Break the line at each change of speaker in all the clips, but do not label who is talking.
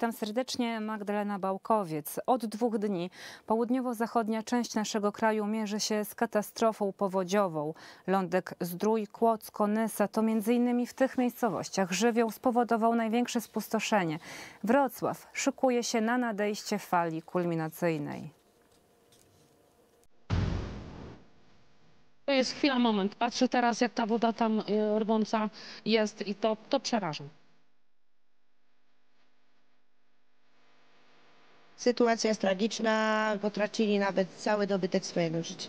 Witam serdecznie, Magdalena Bałkowiec. Od 2 dni południowo-zachodnia część naszego kraju mierzy się z katastrofą powodziową. Lądek Zdrój, Kłodzko, Nysa to m.in. w tych miejscowościach żywioł spowodował największe spustoszenie. Wrocław szykuje się na nadejście fali kulminacyjnej.
To jest chwila, moment. Patrzę teraz, jak ta woda tam rwąca jest i to przeraża.
Sytuacja jest tragiczna, potracili nawet cały dobytek swojego życia.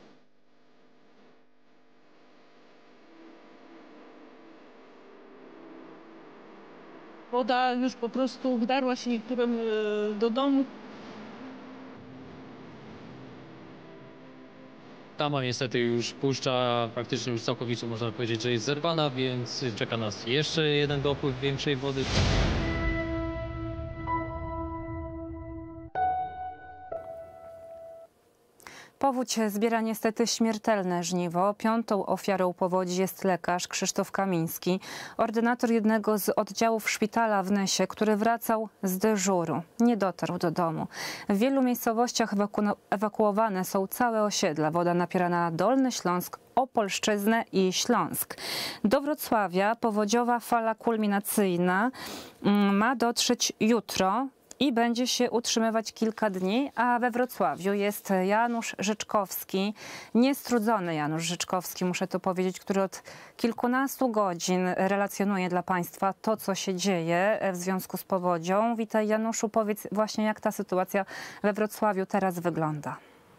Woda już po prostu wdarła się niektórym do domu.
Tama niestety już puszcza, praktycznie już całkowicie można powiedzieć, że jest zerwana, więc czeka nas jeszcze jeden dopływ większej wody.
Powódź zbiera niestety śmiertelne żniwo. 5. ofiarą powodzi jest lekarz Krzysztof Kamiński, ordynator jednego z oddziałów szpitala w Nysie, który wracał z dyżuru. Nie dotarł do domu. W wielu miejscowościach ewakuowane są całe osiedla. Woda napiera na Dolny Śląsk, Opolszczyznę i Śląsk. Do Wrocławia powodziowa fala kulminacyjna ma dotrzeć jutro i będzie się utrzymywać kilka dni, a we Wrocławiu jest Janusz Życzkowski, niestrudzony Janusz Życzkowski, muszę to powiedzieć, który od kilkunastu godzin relacjonuje dla Państwa to, co się dzieje w związku z powodzią. Witaj, Januszu, powiedz właśnie, jak ta sytuacja we Wrocławiu teraz wygląda.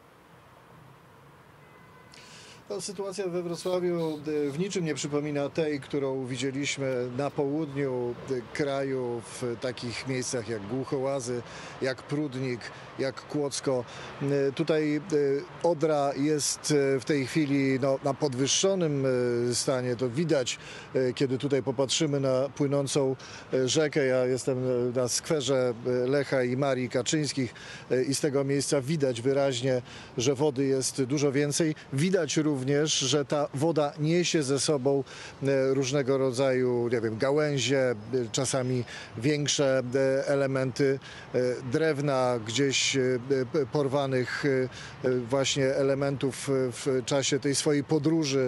Sytuacja we Wrocławiu w niczym nie przypomina tej, którą widzieliśmy na południu kraju, w takich miejscach jak Głuchołazy, jak Prudnik, jak Kłodzko. Tutaj Odra jest w tej chwili na podwyższonym stanie. To widać, kiedy tutaj popatrzymy na płynącą rzekę. Ja jestem na skwerze Lecha i Marii Kaczyńskich i z tego miejsca widać wyraźnie, że wody jest dużo więcej. Widać również, że ta woda niesie ze sobą różnego rodzaju, nie wiem, gałęzie, czasami większe elementy drewna, gdzieś porwanych właśnie elementów w czasie tej swojej podróży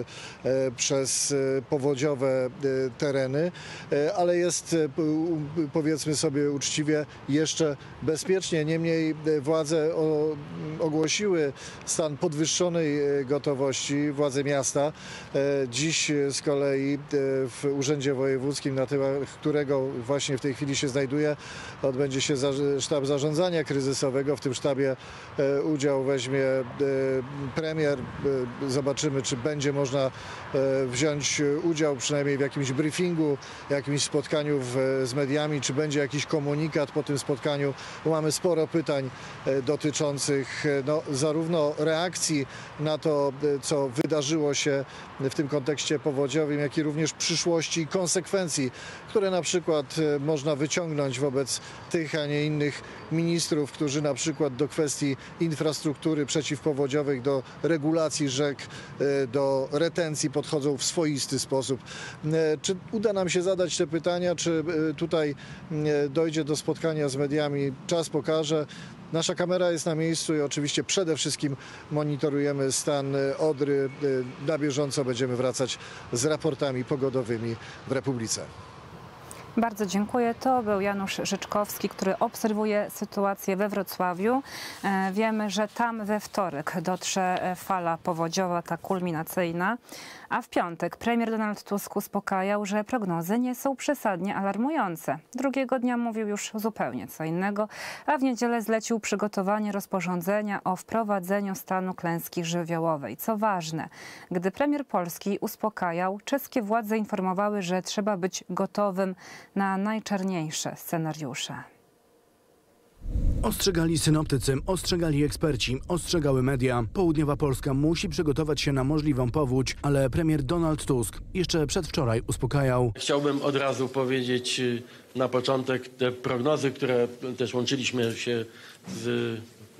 przez powodziowe tereny, ale jest, powiedzmy sobie uczciwie, jeszcze bezpiecznie. Niemniej władze ogłosiły stan podwyższonej gotowości, władze miasta. Dziś z kolei w Urzędzie Wojewódzkim, na temat którego właśnie w tej chwili się znajduje, odbędzie się sztab zarządzania kryzysowego. W tym sztabie udział weźmie premier. Zobaczymy, czy będzie można wziąć udział przynajmniej w jakimś briefingu, jakimś spotkaniu z mediami, czy będzie jakiś komunikat po tym spotkaniu, bo mamy sporo pytań dotyczących zarówno reakcji na to, co wydarzyło się w tym kontekście powodziowym, jak i również przyszłości i konsekwencji, które na przykład można wyciągnąć wobec tych, a nie innych ministrów, którzy na przykład do kwestii infrastruktury przeciwpowodziowej, do regulacji rzek, do retencji podchodzą w swoisty sposób. Czy uda nam się zadać te pytania, czy tutaj dojdzie do spotkania z mediami? Czas pokaże. Nasza kamera jest na miejscu i oczywiście przede wszystkim monitorujemy stan Odry. Na bieżąco będziemy wracać z raportami pogodowymi w Republice.
Bardzo dziękuję. To był Janusz Życzkowski, który obserwuje sytuację we Wrocławiu. Wiemy, że tam we wtorek dotrze fala powodziowa, ta kulminacyjna, a w piątek premier Donald Tusk uspokajał, że prognozy nie są przesadnie alarmujące. Drugiego dnia mówił już zupełnie co innego, a w niedzielę zlecił przygotowanie rozporządzenia o wprowadzeniu stanu klęski żywiołowej. Co ważne, gdy premier Polski uspokajał, czeskie władze informowały, że trzeba być gotowym na najczarniejsze scenariusze.
Ostrzegali synoptycy, ostrzegali eksperci, ostrzegały media. Południowa Polska musi przygotować się na możliwą powódź, ale premier Donald Tusk jeszcze przedwczoraj uspokajał.
Chciałbym od razu powiedzieć na początek te prognozy, które też łączyliśmy się z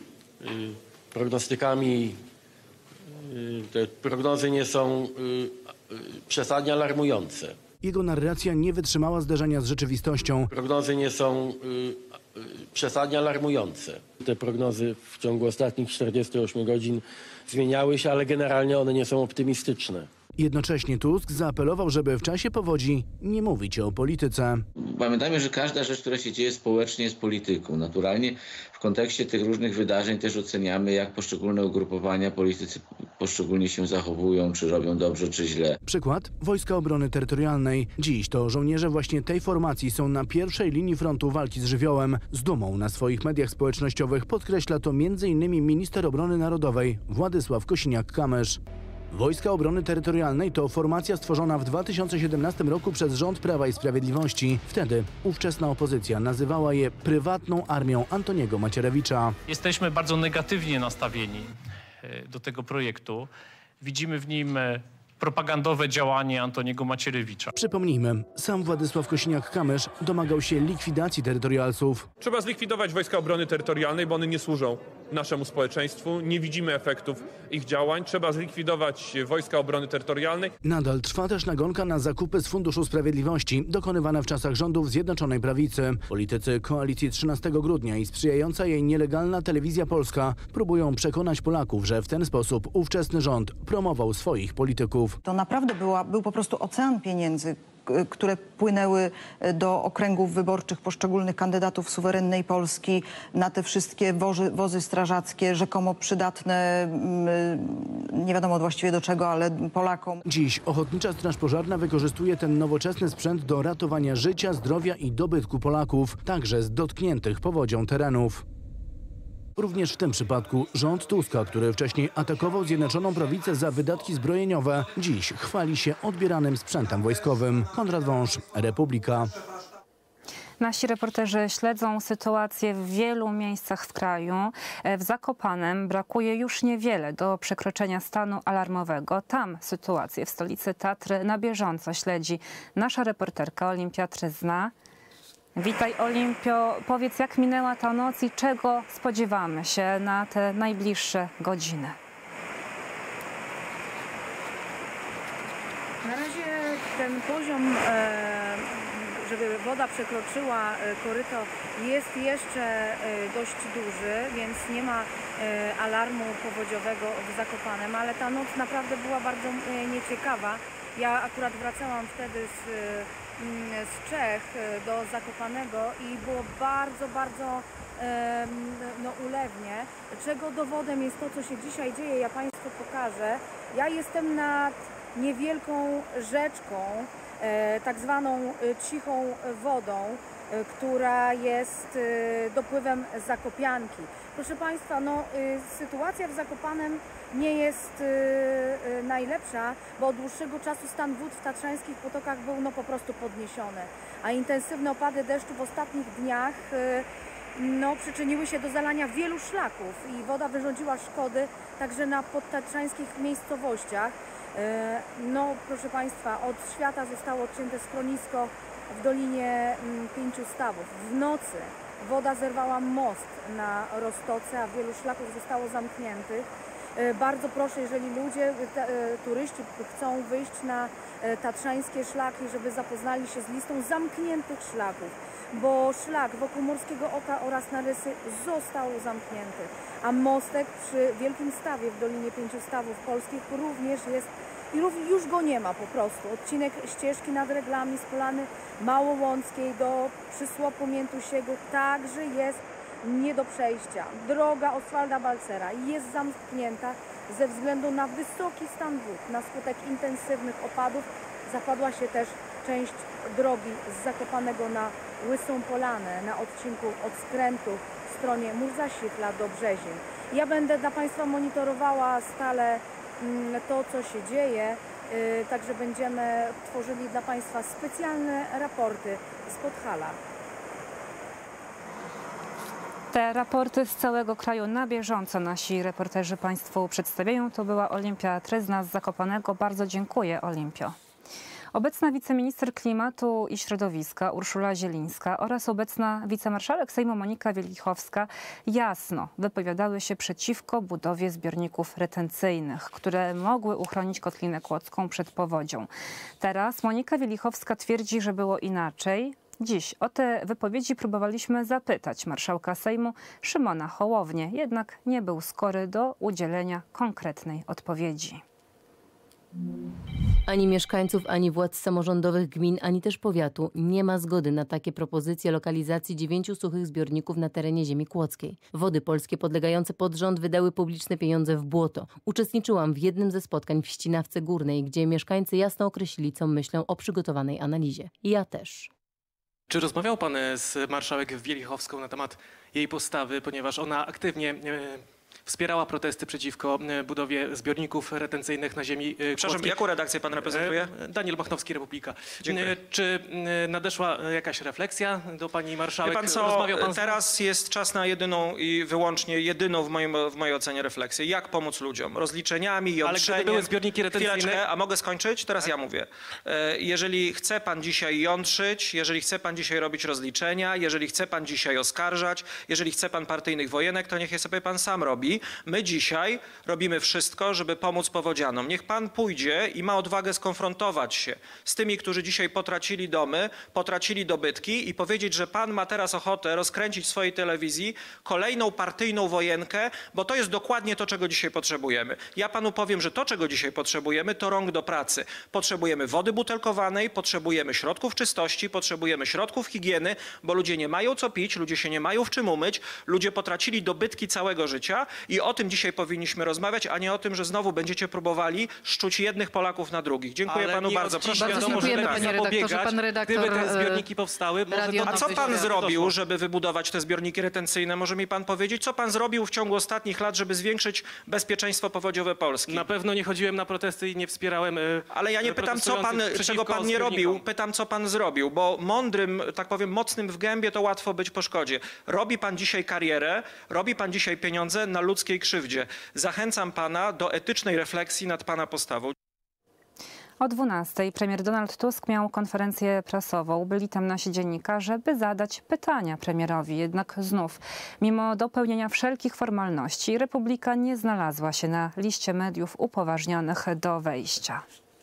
prognostykami. Te prognozy nie są przesadnie alarmujące.
Jego narracja nie wytrzymała zderzenia z rzeczywistością.
Prognozy nie są przesadnie alarmujące. Te prognozy w ciągu ostatnich 48 godzin zmieniały się, ale generalnie one nie są optymistyczne.
Jednocześnie Tusk zaapelował, żeby w czasie powodzi nie mówić o polityce.
Pamiętajmy, że każda rzecz, która się dzieje społecznie, jest polityką. Naturalnie w kontekście tych różnych wydarzeń też oceniamy, jak poszczególne ugrupowania, politycy poszczególnie się zachowują, czy robią dobrze, czy źle.
Przykład Wojska Obrony Terytorialnej. Dziś to żołnierze właśnie tej formacji są na pierwszej linii frontu walki z żywiołem. Z dumą na swoich mediach społecznościowych podkreśla to m.in. minister obrony narodowej Władysław Kosiniak-Kamysz. Wojska Obrony Terytorialnej to formacja stworzona w 2017 roku przez rząd Prawa i Sprawiedliwości. Wtedy ówczesna opozycja nazywała je prywatną armią Antoniego Macierewicza.
Jesteśmy bardzo negatywnie nastawieni do tego projektu. Widzimy w nim propagandowe działanie Antoniego Macierewicza.
Przypomnijmy, sam Władysław Kosiniak-Kamysz domagał się likwidacji terytorialsów.
Trzeba zlikwidować Wojska Obrony Terytorialnej, bo one nie służą naszemu społeczeństwu. Nie widzimy efektów ich działań. Trzeba zlikwidować Wojska Obrony Terytorialnej.
Nadal trwa też nagonka na zakupy z Funduszu Sprawiedliwości, dokonywane w czasach rządów Zjednoczonej Prawicy. Politycy koalicji 13 grudnia i sprzyjająca jej nielegalna Telewizja Polska próbują przekonać Polaków, że w ten sposób ówczesny rząd promował swoich polityków.
To naprawdę był po prostu ocean pieniędzy, które płynęły do okręgów wyborczych poszczególnych kandydatów suwerennej Polski na te wszystkie wozy strażackie, rzekomo przydatne, nie wiadomo właściwie do czego, ale Polakom.
Dziś Ochotnicza Straż Pożarna wykorzystuje ten nowoczesny sprzęt do ratowania życia, zdrowia i dobytku Polaków, także z dotkniętych powodzią terenów. Również w tym przypadku rząd Tuska, który wcześniej atakował Zjednoczoną Prawicę za wydatki zbrojeniowe, dziś chwali się odbieranym sprzętem wojskowym. Konrad Wąż, Republika.
Nasi reporterzy śledzą sytuację w wielu miejscach w kraju. W Zakopanem brakuje już niewiele do przekroczenia stanu alarmowego. Tam sytuację w stolicy Tatry na bieżąco śledzi nasza reporterka Olimpia Tryzna. Witaj Olimpio, powiedz, jak minęła ta noc i czego spodziewamy się na te najbliższe godziny?
Na razie ten poziom, żeby woda przekroczyła koryto, jest jeszcze dość duży, więc nie ma alarmu powodziowego w Zakopanem, ale ta noc naprawdę była bardzo nieciekawa. Ja akurat wracałam wtedy z Czech do Zakopanego i było bardzo ulewnie, czego dowodem jest to, co się dzisiaj dzieje. Ja Państwu pokażę. Ja jestem nad niewielką rzeczką, tak zwaną cichą wodą, która jest dopływem Zakopianki. Proszę Państwa, sytuacja w Zakopanem nie jest najlepsza, bo od dłuższego czasu stan wód w tatrzańskich potokach był po prostu podniesiony, a intensywne opady deszczu w ostatnich dniach przyczyniły się do zalania wielu szlaków i woda wyrządziła szkody także na podtatrzańskich miejscowościach. Proszę Państwa, od świata zostało odcięte schronisko w Dolinie Pięciu Stawów. W nocy woda zerwała most na Roztoce, a wielu szlaków zostało zamkniętych. Bardzo proszę, jeżeli ludzie, turyści chcą wyjść na tatrzańskie szlaki, żeby zapoznali się z listą zamkniętych szlaków, bo szlak wokół Morskiego Oka oraz na Rysy został zamknięty, a mostek przy Wielkim Stawie w Dolinie Pięciu Stawów Polskich również jest i już go nie ma po prostu. Odcinek ścieżki nad Reglami z Polany Małołąckiej do Przysłopu Miętusiego także jest nie do przejścia. Droga Oswalda Balcera jest zamknięta ze względu na wysoki stan wód. Na skutek intensywnych opadów zapadła się też część drogi z Zakopanego na Łysą Polanę na odcinku od skrętu w stronie Murza-Sichla do Brzezin. Ja będę dla Państwa monitorowała stale to, co się dzieje, także będziemy tworzyli dla Państwa specjalne raporty z Podhala.
Te raporty z całego kraju na bieżąco nasi reporterzy Państwu przedstawiają. To była Olimpia Tryzna z Zakopanego. Bardzo dziękuję, Olimpio. Obecna wiceminister klimatu i środowiska Urszula Zielińska oraz obecna wicemarszałek Sejmu Monika Wielichowska jasno wypowiadały się przeciwko budowie zbiorników retencyjnych, które mogły uchronić Kotlinę Kłodzką przed powodzią. Teraz Monika Wielichowska twierdzi, że było inaczej. Dziś o te wypowiedzi próbowaliśmy zapytać marszałka Sejmu Szymona Hołownię, jednak nie był skory do udzielenia konkretnej odpowiedzi.
Ani mieszkańców, ani władz samorządowych gmin, ani też powiatu nie ma zgody na takie propozycje lokalizacji 9 suchych zbiorników na terenie ziemi kłodzkiej. Wody Polskie podlegające pod rząd wydały publiczne pieniądze w błoto. Uczestniczyłam w jednym ze spotkań w Ścinawce Górnej, gdzie mieszkańcy jasno określili, co myślą o przygotowanej analizie. Ja też.
Czy rozmawiał pan z marszałek Wielichowską na temat jej postawy, ponieważ ona aktywnie wspierała protesty przeciwko budowie zbiorników retencyjnych na ziemi
Przepraszam, jaką redakcję pan reprezentuje?
Daniel Machnowski, Republika.
Dziękuję.
Czy nadeszła jakaś refleksja do pani marszałek?
Wie pan co,
Rozmawiał pan
teraz jest czas na jedyną i wyłącznie jedyną w mojej ocenie refleksję. Jak pomóc ludziom? Rozliczeniami, jątrzeniem.
Ale gdyby były zbiorniki retencyjne...
Chwileczkę, a mogę skończyć? Teraz ja mówię. Jeżeli chce pan dzisiaj jątrzyć, jeżeli chce pan dzisiaj robić rozliczenia, jeżeli chce pan dzisiaj oskarżać, jeżeli chce pan partyjnych wojenek, to niech je sobie pan sam robi. My dzisiaj robimy wszystko, żeby pomóc powodzianom. Niech pan pójdzie i ma odwagę skonfrontować się z tymi, którzy dzisiaj potracili domy, potracili dobytki i powiedzieć, że pan ma teraz ochotę rozkręcić w swojej telewizji kolejną partyjną wojenkę, bo to jest dokładnie to, czego dzisiaj potrzebujemy. Ja panu powiem, że to, czego dzisiaj potrzebujemy, to rąk do pracy. Potrzebujemy wody butelkowanej, potrzebujemy środków czystości, potrzebujemy środków higieny, bo ludzie nie mają co pić, ludzie się nie mają w czym umyć, ludzie potracili dobytki całego życia i o tym dzisiaj powinniśmy rozmawiać, a nie o tym, że znowu będziecie próbowali szczuć jednych Polaków na drugich. Dziękuję panu bardzo. Proszę
Bardzo dziękujemy, panie redaktorze. Pan redaktor,
gdyby te zbiorniki powstały,
A co pan zrobił, żeby wybudować te zbiorniki retencyjne? Może mi pan powiedzieć, co pan zrobił w ciągu ostatnich lat, żeby zwiększyć bezpieczeństwo powodziowe Polski?
Na pewno nie chodziłem na protesty i nie wspierałem.
Ale ja nie pytam, czego pan nie robił. Pytam, co pan zrobił, bo mądrym, tak powiem, mocnym w gębie to łatwo być po szkodzie. Robi pan dzisiaj karierę, robi pan dzisiaj pieniądze na ludzkiej krzywdzie. Zachęcam pana do etycznej refleksji nad pana postawą.
O 12:00 premier Donald Tusk miał konferencję prasową. Byli tam nasi dziennikarze, by zadać pytania premierowi. Jednak znów, mimo dopełnienia wszelkich formalności, Republika nie znalazła się na liście mediów upoważnionych do wejścia.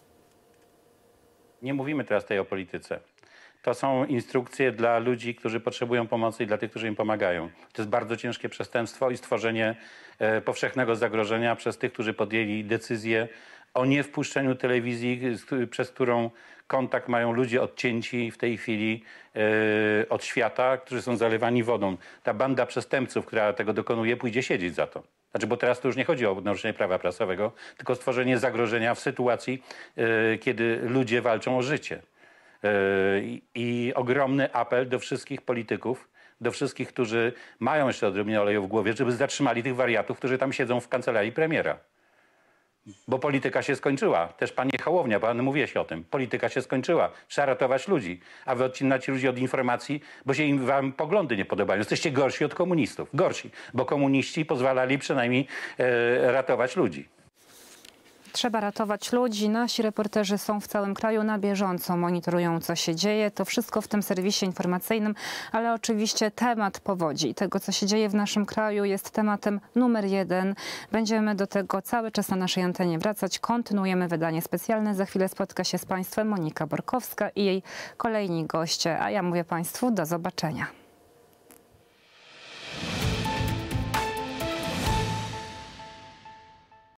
Nie mówimy teraz tutaj o polityce. To są instrukcje dla ludzi, którzy potrzebują pomocy i dla tych, którzy im pomagają. To jest bardzo ciężkie przestępstwo i stworzenie powszechnego zagrożenia przez tych, którzy podjęli decyzję o niewpuszczeniu telewizji, przez którą kontakt mają ludzie odcięci w tej chwili od świata, którzy są zalewani wodą. Ta banda przestępców, która tego dokonuje, pójdzie siedzieć za to. Znaczy, bo teraz to już nie chodzi o naruszenie prawa prasowego, tylko stworzenie zagrożenia w sytuacji, kiedy ludzie walczą o życie. I ogromny apel do wszystkich polityków, do wszystkich, którzy mają jeszcze odrobinę oleju w głowie, żeby zatrzymali tych wariatów, którzy tam siedzą w kancelarii premiera. Bo polityka się skończyła. Też panie Hołownia, pan mówiłeś o tym. Polityka się skończyła. Trzeba ratować ludzi. A wy odcinacie ludzi od informacji, bo się wam poglądy nie podobają. Jesteście gorsi od komunistów. Gorsi. Bo komuniści pozwalali przynajmniej ratować ludzi.
Trzeba ratować ludzi. Nasi reporterzy są w całym kraju na bieżąco, monitorują, co się dzieje. To wszystko w tym serwisie informacyjnym, ale oczywiście temat powodzi i tego, co się dzieje w naszym kraju, jest tematem numer 1. Będziemy do tego cały czas na naszej antenie wracać. Kontynuujemy wydanie specjalne. Za chwilę spotka się z państwem Monika Borkowska i jej kolejni goście. A ja mówię państwu do zobaczenia.